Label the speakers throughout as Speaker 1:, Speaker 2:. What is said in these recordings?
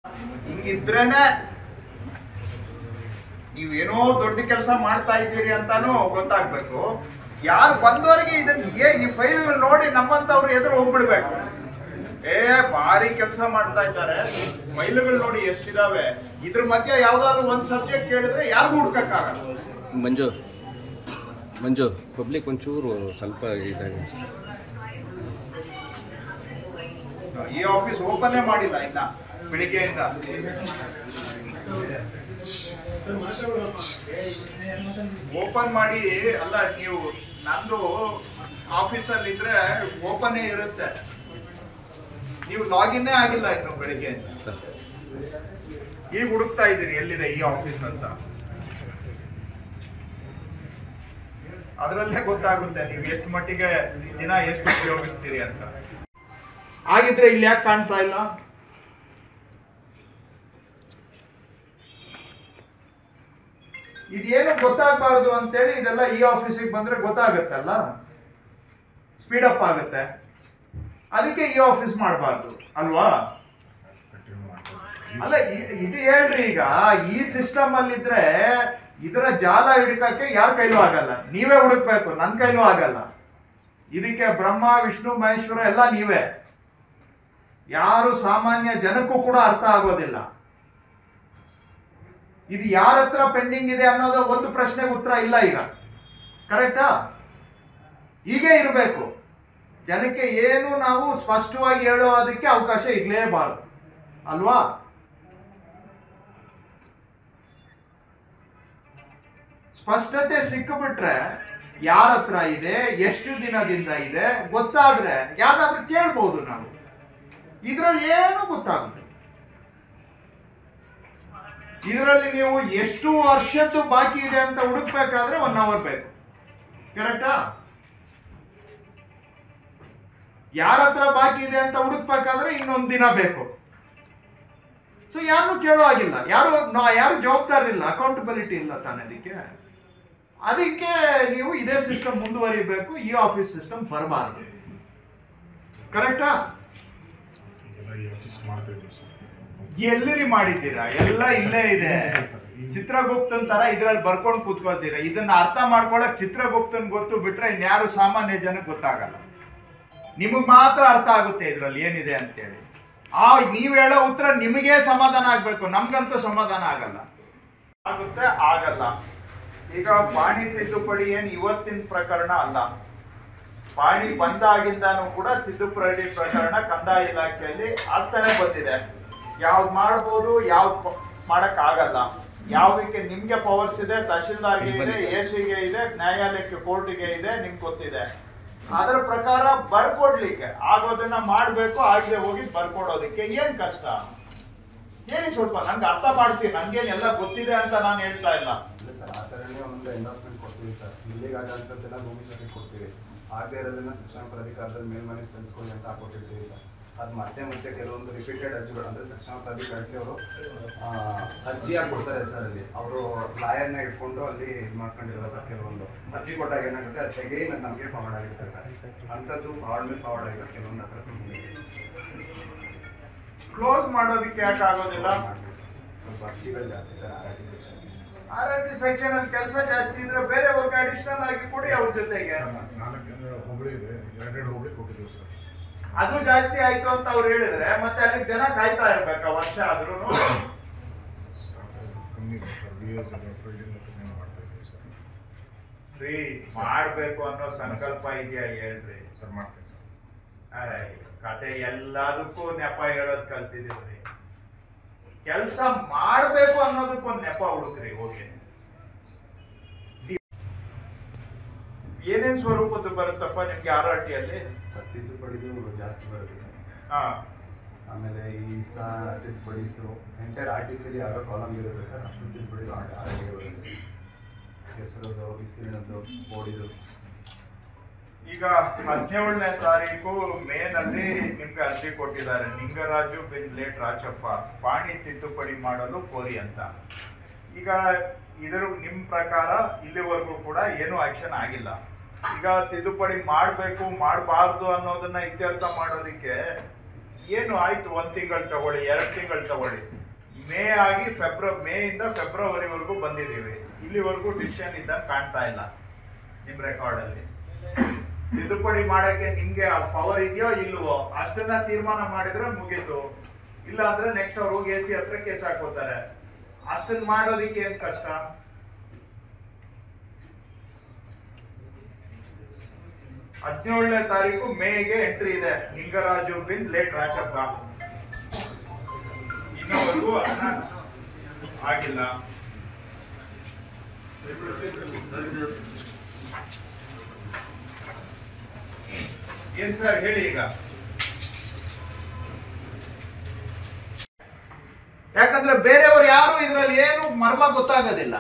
Speaker 1: ಹಿಂಗಿದ್ರೇನೆ ನೀವೇನೋ ದೊಡ್ಡ ಕೆಲಸ ಮಾಡ್ತಾ ಇದ್ದೀರಿ ಅಂತಾನು ಗೊತ್ತಾಗ್ಬೇಕು. ಯಾರು ಬಂದವರಿಗೆ ಇದನ್ನ ಈ ಫೈಲ್ ನೋಡಿ ನಮ್ಮಂತವ್ರು ಎದುರು ಹೋಗ್ಬಿಡ್ಬೇಕು. ಭಾರಿ ಕೆಲಸ ಮಾಡ್ತಾ ಇದ್ದಾರೆ, ಫೈಲ್ಗಳು ನೋಡಿ ಎಷ್ಟಿದಾವೆ, ಇದ್ರ ಮಧ್ಯೆ ಯಾವ್ದಾದ್ರು ಒಂದ್ ಸಬ್ಜೆಕ್ಟ್ ಕೇಳಿದ್ರೆ ಯಾರಿಗೂ ಹುಡ್ಕಕ್ಕಾಗಲ್ಲ.
Speaker 2: ಮಂಜು ಪಬ್ಲಿಕ್ ಒಂಚೂರು ಸ್ವಲ್ಪ ಇದಾಗಿ
Speaker 1: ಈ ಆಫೀಸ್ ಓಪನ್ ಮಾಡಿಲ್ಲ ಇನ್ನ ಬೆಳಿಗ್ಗೆಯಿಂದ. ಓಪನ್ ಮಾಡಿ ಅಲ್ಲ, ನೀವು ನಂದು ಆಫೀಸಲ್ಲಿ ಇದ್ರೆ ಓಪನ್ ಇರುತ್ತೆ, ನೀವು ಲಾಗಿನ್ನೇ ಆಗಿಲ್ಲ ಇನ್ನು ಬೆಳಿಗ್ಗೆ. ಈಗ ಹುಡುಕ್ತಾ ಇದ್ದೀರಿ ಎಲ್ಲಿದೆ ಈ ಆಫೀಸ್ ಅಂತ. ಅದರಲ್ಲೇ ಗೊತ್ತಾಗುತ್ತೆ ನೀವು ಎಷ್ಟು ಮಟ್ಟಿಗೆ ದಿನ ಎಷ್ಟು ಉಪಯೋಗಿಸ್ತೀರಿ ಅಂತ. ಆಗಿದ್ರೆ ಇಲ್ಲಿ ಯಾಕೆ ಕಾಣ್ತಾ ಇಲ್ಲ? ಇದೇನು ಗೊತ್ತಾಗಬಾರ್ದು ಅಂತೇಳಿ ಇದೆಲ್ಲ ಈ ಆಫೀಸಿಗೆ ಬಂದ್ರೆ ಗೊತ್ತಾಗತ್ತಲ್ಲ, ಸ್ಪೀಡಪ್ ಆಗುತ್ತೆ. ಅದಕ್ಕೆ ಈ ಆಫೀಸ್ ಮಾಡಬಾರ್ದು ಅಲ್ವಾ? ಅಲ್ಲ ಇದು ಹೇಳ್ರಿ, ಈಗ ಈ ಸಿಸ್ಟಮ್ ಅಲ್ಲಿ ಇದ್ರೆ ಇದರ ಜಾಲ ಹಿಡ್ಕಕ್ಕೆ ಯಾರ ಕೈಲೂ ಆಗಲ್ಲ, ನೀವೇ ಹುಡುಕ್ಬೇಕು, ನನ್ನ ಕೈಲೂ ಆಗಲ್ಲ. ಇದಕ್ಕೆ ಬ್ರಹ್ಮ ವಿಷ್ಣು ಮಹೇಶ್ವರ ಎಲ್ಲ ನೀವೇ, ಯಾರು ಸಾಮಾನ್ಯ ಜನಕ್ಕೂ ಕೂಡ ಅರ್ಥ ಆಗೋದಿಲ್ಲ. ಇದು ಯಾರ ಹತ್ರ ಪೆಂಡಿಂಗ್ ಇದೆ ಅನ್ನೋದು ಒಂದು ಪ್ರಶ್ನೆಗೆ ಉತ್ತರ ಇಲ್ಲ ಈಗ. ಕರೆಕ್ಟಾ? ಹೀಗೆ ಇರಬೇಕು. ಜನಕ್ಕೆ ಏನು ನಾವು ಸ್ಪಷ್ಟವಾಗಿ ಹೇಳೋದಕ್ಕೆ ಅವಕಾಶ ಇರಲೇಬಾರದು ಅಲ್ವಾ? ಸ್ಪಷ್ಟತೆ ಸಿಕ್ಕಿಬಿಟ್ರೆ ಯಾರ ಹತ್ರ ಇದೆ, ಎಷ್ಟು ದಿನದಿಂದ ಇದೆ ಗೊತ್ತಾದ್ರೆ ಯಾರಾದ್ರೂ ಕೇಳ್ಬೋದು ನಾವು. ಇದ್ರಲ್ಲಿ ಏನು ಗೊತ್ತಾಗುತ್ತೆ? ಇದರಲ್ಲಿ ನೀವು ಎಷ್ಟು ವರ್ಷದ್ದು ಬಾಕಿ ಇದೆ ಅಂತ ಹುಡುಕ್ಬೇಕಾದ್ರೆ 1 hour ಬೇಕು. ಕರೆಕ್ಟಾ? ಯಾರ ಹತ್ರ ಬಾಕಿ ಇದೆ ಅಂತ ಹುಡುಕ್ಬೇಕಾದ್ರೆ ಇನ್ನೊಂದು ದಿನ ಬೇಕು. ಸೊ ಯಾರನ್ನು ಕೇಳೋ ಆಗಿಲ್ಲ, ಯಾರು ಜವಾಬ್ದಾರಿ ಇಲ್ಲ, ಅಕೌಂಟಬಿಲಿಟಿ ಇಲ್ಲ ತಾನೆ ಅದಕ್ಕೆ ನೀವು ಇದೇ ಸಿಸ್ಟಮ್ ಮುಂದುವರಿಬೇಕು, ಈ ಆಫೀಸ್ ಸಿಸ್ಟಮ್ ಬರಬಾರದು. ಕರೆಕ್ಟಾ? ಎಲ್ಲಿರಿ ಮಾಡಿದ್ದೀರಾ? ಎಲ್ಲ ಇಲ್ಲೇ ಇದೆ. ಚಿತ್ರಗುಪ್ತನ್ ತರ ಇದ್ರಲ್ಲಿ ಬರ್ಕೊಂಡು ಕೂತ್ಕೋತೀರಾ. ಇದನ್ನ ಅರ್ಥ ಮಾಡ್ಕೊಳಕ್ ಚಿತ್ರಗುಪ್ತನ್ ಗೊತ್ತು ಬಿಟ್ರೆ ಇನ್ಯಾರು ಸಾಮಾನ್ಯ ಜನಕ್ಕೆ ಗೊತ್ತಾಗಲ್ಲ. ನಿಮಗ್ ಮಾತ್ರ ಅರ್ಥ ಆಗುತ್ತೆ ಇದ್ರಲ್ಲಿ ಏನಿದೆ ಅಂತೇಳಿ. ನೀವ್ ಹೇಳೋ ಉತ್ತರ ನಿಮಗೆ ಸಮಾಧಾನ ಆಗ್ಬೇಕು, ನಮ್ಗಂತೂ ಸಮಾಧಾನ ಆಗಲ್ಲ. ಆಗುತ್ತೆ ಆಗಲ್ಲ. ಈಗ ಪಾಣಿ ತಿದ್ದುಪಡಿ ಏನ್ ಇವತ್ತಿನ ಪ್ರಕರಣ ಅಲ್ಲ, ಪಾಣಿ ಬಂದಾಗಿಂದಾನು ಕೂಡ ತಿದ್ದುಪಡಿ ಪ್ರಕರಣ ಕಂದಾಯ ಇಲಾಖೆಯಲ್ಲಿ ಆಗ್ತಾನೆ ಬಂದಿದೆ. ಯಾವ್ದು ಮಾಡ್ಬೋದು, ಯಾವ್ದು ಮಾಡಕ್ ಆಗಲ್ಲ, ಯಾವ್ದಕ್ಕೆ ನಿಮ್ಗೆ ಪವರ್ಸ್ ಇದೆ, ತಹಶೀಲ್ದಾರ್ಗೆ ಇದೆ, ಎಸಿಗೆ ಇದೆ, ನ್ಯಾಯಾಲಯಕ್ಕೆ ಕೋರ್ಟಿಗೆ ಇದೆ, ನಿಮ್ಗೆ ಗೊತ್ತಿದೆ. ಅದರ ಪ್ರಕಾರ ಬರ್ಕೊಡ್ಲಿಕ್ಕೆ ಆಗೋದನ್ನ ಮಾಡ್ಬೇಕು, ಆಗದೆ ಹೋಗಿ ಬರ್ಕೊಡೋದಕ್ಕೆ ಏನ್ ಕಷ್ಟ ಹೇಳಿ ಸ್ವಲ್ಪ, ನನ್ಗೆ ಅರ್ಥ ಮಾಡಿಸಿ. ನನ್ಗೇನ್ ಎಲ್ಲ ಗೊತ್ತಿದೆ ಅಂತ ನಾನು ಹೇಳ್ತಾ ಇಲ್ಲ
Speaker 3: ಸರ್. ಆ ಥರನೇ ಒಂದು ಎಂಡೋರ್ಸ್ಮೆಂಟ್ ಕೊಡ್ತೀವಿ ಸರ್. ಇಲ್ಲಿಗೆ ಆಗೋಂಥದ್ದೆಲ್ಲ ಭೂಮಿ ಸರ್ಟಿಫಿಕೇಟ್ ಕೊಡ್ತೀವಿ. ಆಗದೆ ಇರೋದನ್ನ ಶಿಕ್ಷಣ ಪ್ರಾಧಿಕಾರದಲ್ಲಿ ಮೇಲ್ಮನೆ ಸಲ್ಲಿಸ್ಕೊಳ್ಳಿ ಅಂತ ಹಾಕೊಟ್ಟಿರ್ತೀವಿ ಸರ್. ಅದು ಮತ್ತೆ ಕೆಲವೊಂದು ರಿಪೀಟೆಡ್ ಅರ್ಜಿಗಳು ಅಂದರೆ ಶಿಕ್ಷಣ ಪ್ರಾಧಿಕಾರಕ್ಕೆ ಅವರು ಅರ್ಜಿ ಕೊಡ್ತಾರೆ ಸರ್. ಅಲ್ಲಿ ಅವರು ಲಾಯರ್ನ ಇಟ್ಕೊಂಡು ಅಲ್ಲಿ ಇದು ಮಾಡ್ಕೊಂಡಿರಲ್ಲ ಸರ್. ಕೆಲವೊಂದು ಅರ್ಜಿ ಕೊಟ್ಟಾಗ ಏನಾಗುತ್ತೆ, ಅದು ತೆಗೆಯಿ ನಮಗೆ ಫಾರ್ವರ್ಡ್ ಆಗುತ್ತೆ ಸರ್. ಅಂಥದ್ದು ಫಾರ್ವರ್ಡ್ ಮೇಲೆ ಫಾರ್ವರ್ಡ್ ಆಗಿದೆ ಕೆಲವೊಂದು ಹತ್ರ.
Speaker 1: ಕ್ಲೋಸ್ ಮಾಡೋದಕ್ಕೆ ಯಾಕೆ ಆಗೋದಿಲ್ಲ?
Speaker 3: ಸ್ವಲ್ಪ ಅರ್ಜಿಗಳು ಜಾಸ್ತಿ ಸರ್.
Speaker 1: RRT ಸೆಕ್ಷನ್ ಅಲ್ಲಿ ಕೆಲಸ ಜಾಸ್ತಿ ಇದ್ರೆ ಬೇರೆ ವರ್ಗ ಅಡಿಷನಲ್ ಆಗಿ ಕೊಡಿ ಅವ್ರ ಜೊತೆಗೆ. ಅದು ಜಾಸ್ತಿ ಆಯ್ತು ಅಂತ ಅವ್ರು ಹೇಳಿದ್ರೆ ಮತ್ತೆ ಅಲ್ಲಿ ಜನ ಕಾಯ್ತಾ ಇರ್ಬೇಕಾ ವರ್ಷ ಆದ್ರೂ? ಮಾಡ್ಬೇಕು ಅನ್ನೋ ಸಂಕಲ್ಪ ಇದೆಯಾ ಹೇಳ್ರಿ ಸರ್. ಮಾಡ್ತೀವಿ ಸರ್. ಕತೆ ಎಲ್ಲದಕ್ಕೂ ನೆಪ ಹೇಳೋದ್ ಕಲ್ತಿದೀವ್ರಿ. ಕೆಲಸ ಮಾಡ್ಬೇಕು ಅನ್ನೋದಕ್ಕೊಂದು ನೆಪ ಹುಡುಕ್ರಿ ಹೋಗಿ. ಏನೇನ್ ಸ್ವರೂಪದ್ದು ಬರುತ್ತಪ್ಪ ನಿಮ್ಗೆ RRT ಅಲ್ಲಿ?
Speaker 3: ತಿದ್ದುಪಡಿದು ಜಾಸ್ತಿ ಬರುತ್ತೆ ಸರ್. ಆಮೇಲೆ ಈ ತಿದ್ದುಪಡಿಸು ಎಂಟೈರ್ RTCಲಿ ಯಾರೋ ಕಾಲಮ್ ಇರುತ್ತೆ ಸರ್, ಅಷ್ಟು ತಿದ್ದುಪಡಿದು RRT ಬರುತ್ತೆ. ಹೆಸರದು, ವಿಸ್ತೀರ್ಣದ್ದು, ಬೋಡಿದು.
Speaker 1: ಈಗ 17ನೇ ತಾರೀಕು ಮೇನಲ್ಲಿ ನಿಮ್ಗೆ ಅರ್ಜಿ ಕೊಟ್ಟಿದ್ದಾರೆ. ನಿಂಗರಾಜು ಬಿನ್ಲೇಟ್ ರಾಚಪ್ಪ ಪಾಣಿ ತಿದ್ದುಪಡಿ ಮಾಡಲು ಕೋರಿ ಅಂತ. ಈಗ ಇದರ ನಿಮ್ ಪ್ರಕಾರ ಇಲ್ಲಿವರೆಗೂ ಕೂಡ ಏನು ಆಕ್ಷನ್ ಆಗಿಲ್ಲ. ಈಗ ತಿದ್ದುಪಡಿ ಮಾಡಬೇಕು ಮಾಡಬಾರ್ದು ಅನ್ನೋದನ್ನ ಇತ್ಯರ್ಥ ಮಾಡೋದಕ್ಕೆ ಏನು ಆಯ್ತು, 1 ತಿಂಗಳು ತಗೊಳ್ಳಿ, 2 ತಿಂಗಳು ತಗೊಳ್ಳಿ. ಮೇ ಆಗಿ ಮೇಯಿಂದ ಫೆಬ್ರವರಿವರೆಗೂ ಬಂದಿದ್ದೀವಿ. ಇಲ್ಲಿವರೆಗೂ ಡಿಸಿಷನ್ ಇದ್ದಂಗೆ ಕಾಣ್ತಾ ಇಲ್ಲ ನಿಮ್ ರೆಕಾರ್ಡ್ ಅಲ್ಲಿ. ತಿದ್ದುಪಡಿ ಮಾಡಕ್ಕೆ ನಿಮ್ಗೆ ಪವರ್ ಇದೆಯೋ ಇಲ್ವೋ ಅಷ್ಟನ್ನ ತೀರ್ಮಾನ ಮಾಡಿದ್ರೆ ಮುಗೀತು. ಇಲ್ಲ ಅಂದ್ರೆ ನೆಕ್ಸ್ಟ್ ಅವ್ರು ಹೋಗಿ AC ಹತ್ರ ಕೇಸ್ ಹಾಕೋತಾರೆ. ಅಷ್ಟನ್ನ ಮಾಡೋದಿಕ್ಕೆ ಏನ್ ಕಷ್ಟ? 17ನೇ ತಾರೀಕು ಮೇಗೆ ಎಂಟ್ರಿ ಇದೆ. ಲಿಂಗರಾಜು ಬಿನ್ ಲೇಟ್ ರಾಚಪ್ಪ ಇನ್ನವರೆಗೂ ಅದನ್ನ ಆಗಿಲ್ಲ. ಏನ್ ಸರ್ ಹೇಳಿ ಈಗ? ಯಾಕಂದ್ರೆ ಬೇರೆಯವರು ಯಾರು ಇದ್ರಲ್ಲಿ ಏನು ಮರ್ಮ ಗೊತ್ತಾಗೋದಿಲ್ಲ.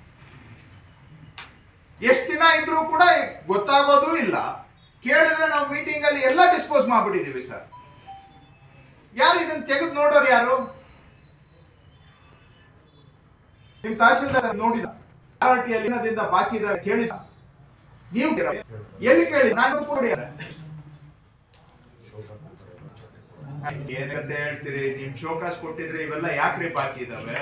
Speaker 1: ಎಷ್ಟು ದಿನ ಇದ್ರೂ ಕೂಡ ಗೊತ್ತಾಗೋದು ಇಲ್ಲ. ಕೇಳಿದ್ರೆ ನಾವು ಮೀಟಿಂಗ್ ಅಲ್ಲಿ ಎಲ್ಲ ಡಿಸ್ಪೋಸ್ ಮಾಡ್ಬಿಟ್ಟಿದೀವಿ ಸರ್. ಯಾರು ಇದನ್ನ ತೆಗೆದು ನೋಡೋರು ಯಾರು? ನಿಮ್ ತಹಶೀಲ್ದಾರ್ ನೋಡಿದ ದಿನದಿಂದ ಬಾಕಿ ಇದ್ದಾರೆ ಕೇಳಿದ? ನೀವು ಎಲ್ಲಿ ಕೇಳಿ? ನಾನು ಕೊಡಿ. ಏನಂತ ಹೇಳ್ತೀರಿ? ನಿಮ್ ಶೋಕಾಸ್ ಕೊಟ್ಟಿದ್ರೆ ಇವೆಲ್ಲ ಯಾಕ್ರಿ ಬಾಕಿ ಇದಾವೆ?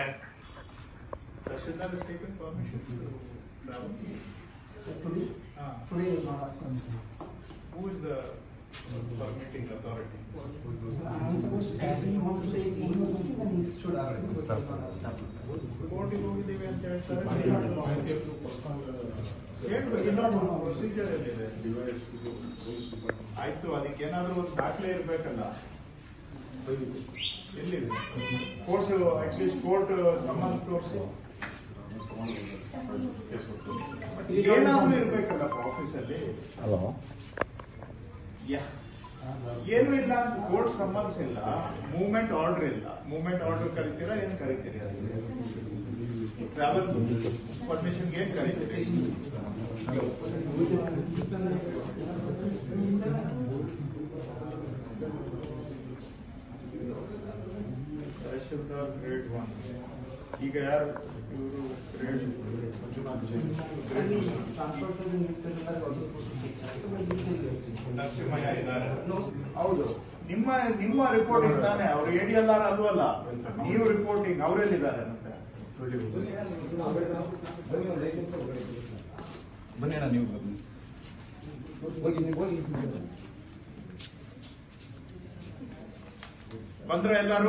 Speaker 1: Who is the permitting authority?
Speaker 4: I'm supposed to say he wants to take leave or something, and he should have
Speaker 1: ಕೋರ್ಟಿಗೆ ಹೋಗಿದ್ದೀವಿ ಅಂತ ಹೇಳ್ತಾರೆ. ಪ್ರೊಸೀಜರ್ ಎಲ್ಲಿದೆ? ಆಯ್ತು, ಅದಕ್ಕೇನಾದ್ರೂ ಒಂದು ದಾಖಲೆ ಇರ್ಬೇಕಲ್ಲ. ಎಲ್ಲಿದೆ ಕೋರ್ಟ್? ಅಟ್ಲೀಸ್ಟ್ ಕೋರ್ಟ್ ಸಮನ್ಸ್ ತೋರಿಸಿ ಏನಾದ್ರೂ ಇರ್ಬೇಕಲ್ಲ ಆಫೀಸಲ್ಲಿ. ಏನು ಇಲ್ಲ, ಕೋರ್ಟ್ ಸಮನ್ಸ್ ಇಲ್ಲ, ಮೂವ್ಮೆಂಟ್ ಆರ್ಡರ್ ಇಲ್ಲ. ಮೂವ್ಮೆಂಟ್ ಆರ್ಡರ್ ಕರಿತೀರಾ? ಏನ್ ಕರಿತೀರಿ? ಟ್ರಾವೆಲ್ ಪರ್ಮಿಷನ್ ಏನ್ ಕರಿತೀರಿ? ಗ್ರೇಡ್ 1. ಈಗ ಯಾರು ಇವರು? ಗ್ರೇಡ್ ನರಸಿಂಹಯ್ಯ ಇದ್ದಾರೆ. ಹೌದು, ನಿಮ್ಮ ರಿಪೋರ್ಟಿಂಗ್ ತಾನೆ. ಅವ್ರು ADLR ಅಲ್ವಲ್ಲ, ನೀವು ರಿಪೋರ್ಟಿಂಗ್. ಅವರೆಲ್ಲಿದ್ದಾರೆ?
Speaker 5: ಬನ್ನಿ ಅಣ್ಣ, ನೀವು
Speaker 1: ಬಂದ್ರೆ ಎಲ್ಲರೂ?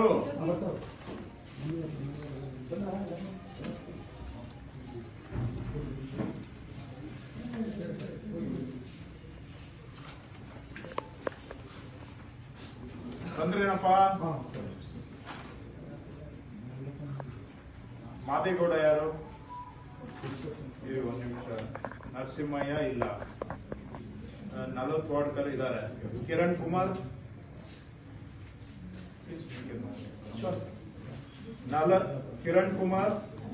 Speaker 1: ಬಂದ್ರೇನಪ್ಪ? ಮಾದೇಗೌಡ ಯಾರು? ಒಂದು ನಿಮಿಷ. ನರಸಿಂಹಯ್ಯ ಇಲ್ಲ. 40 ವಾರ್ಡ್ಕರ್ ಇದ್ದಾರೆ. ಕಿರಣ್ ಕುಮಾರ್ ಕಿರಣ್ ಕುಮಾರ್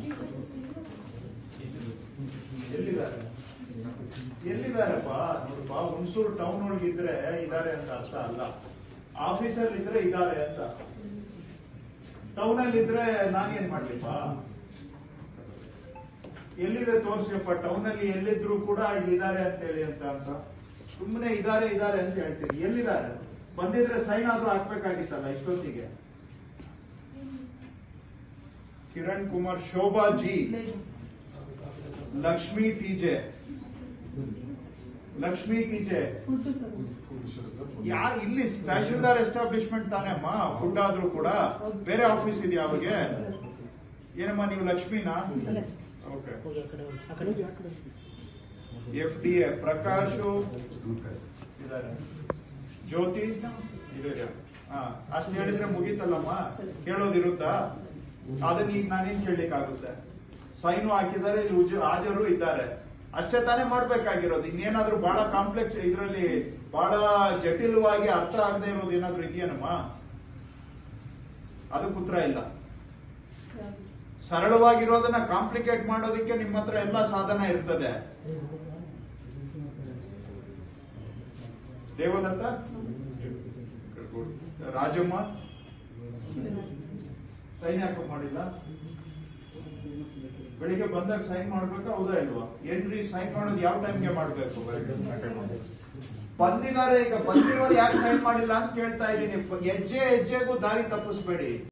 Speaker 1: ಎಲ್ಲಿದ್ದಾರಪ್ಪ? ನೋಡಪ್ಪ, ಹುಣಸೂರು ಟೌನ್ ಒಳಗೆ ಇದ್ರೆ ಇದ್ದಾರೆ ಅಂತ ಅರ್ಥ ಅಲ್ಲ. ಆಫೀಸಲ್ಲಿ ಇದ್ರೆ ಇದ್ದಾರೆ ಅಂತ. ಟೌನ್ ಅಲ್ಲಿ ಇದ್ರೆ ನಾನೇನ್ ಮಾಡ್ಲಿಪ್ಪ? ಎಲ್ಲಿದೆ ತೋರ್ಸಿಯಪ್ಪ. ಟೌನ್ ಅಲ್ಲಿ ಎಲ್ಲಿದ್ರು ಕೂಡ ಇಲ್ಲಿದ್ದಾರೆ ಅಂತ ಹೇಳಿ ಅಂತ ಸುಮ್ಮನೆ ಇದ್ದಾರೆ ಅಂತ ಹೇಳ್ತೀರಿ. ಎಲ್ಲಿದ್ದಾರೆ? ಬಂದಿದ್ರೆ ಸೈನ್ ಆದ್ರೂ ಹಾಕ್ಬೇಕಾಗಿತ್ತಲ್ಲ ಇಷ್ಟೊತ್ತಿಗೆ. ಕಿರಣ್ ಕುಮಾರ್, ಶೋಭಾ ಜಿ, ಲಕ್ಷ್ಮಿ ಟಿಜೆ ಯಾರು? ಇಲ್ಲಿ ತಹಶೀಲ್ದಾರ್ ಎಸ್ಟಾಬ್ಲಿಷ್ಮೆಂಟ್ ತಾನೇ ಅಮ್ಮ. ಫುಡ್ ಆದ್ರೂ ಕೂಡ ಬೇರೆ ಆಫೀಸ್ ಇದೆಯಾ ಅವ್ರಿಗೆ? ಏನಮ್ಮ ನೀವು ಲಕ್ಷ್ಮಿನಾ? ಓಕೆ. FDA ಪ್ರಕಾಶ್ ಇದ್ದಾರೆ. ಜ್ಯೋತಿ ಇದೆ. ಅಷ್ಟು ಹೇಳಿದ್ರೆ ಮುಗೀತಲ್ಲಮ್ಮ. ಕೇಳೋದಿರುತ್ತಾ? ಅದನ್ನ ಈಗ ನಾನೇನ್ ಕೇಳಲಿಕ್ಕಾಗುತ್ತೆ? ಸೈನು ಹಾಕಿದ್ದಾರೆ, ಇಲ್ಲಿ ಹಾಜರು ಇದ್ದಾರೆ, ಅಷ್ಟೇ ತಾನೇ ಮಾಡ್ಬೇಕಾಗಿರೋದು. ಇನ್ನೇನಾದ್ರೂ ಬಹಳ ಕಾಂಪ್ಲೆಕ್ಸ್, ಇದರಲ್ಲಿ ಬಹಳ ಜಟಿಲವಾಗಿ ಅರ್ಥ ಆಗದೆ ಇರೋದು ಏನಾದ್ರೂ ಇದೆಯೇನಮ್ಮ? ಅದಕ್ಕೆ ಉತ್ತರ ಇಲ್ಲ. ಸರಳವಾಗಿರೋದನ್ನ ಕಾಂಪ್ಲಿಕೇಟ್ ಮಾಡೋದಕ್ಕೆ ನಿಮ್ಮ ಹತ್ರ ಎಲ್ಲ ಸಾಧನ ಇರ್ತದೆ. ದೇವಲತಾ, ರಾಜಮ್ಮ ಸೈನ್ ಯಾಕೆ ಮಾಡಿಲ್ಲ? ಬೆಳಿಗ್ಗೆ ಬಂದಾಗ ಸೈನ್ ಮಾಡ್ಬೇಕಾ ಹೌದಾ ಇಲ್ವಾ? ಏನ್ರಿ ಸೈನ್ ಮಾಡೋದು ಯಾವ ಟೈಮ್ಗೆ ಮಾಡ್ಬೇಕು? ಬಂದಿದ್ದಾರೆ, ಈಗ ಬಂದಿರೋರು ಯಾಕೆ ಸೈನ್ ಮಾಡಿಲ್ಲ ಅಂತ ಕೇಳ್ತಾ ಇದ್ದೀನಿ. ಹೆಜ್ಜೆ ಹೆಜ್ಜೆಗೂ ದಾರಿ ತಪ್ಪಿಸ್ಬೇಡಿ.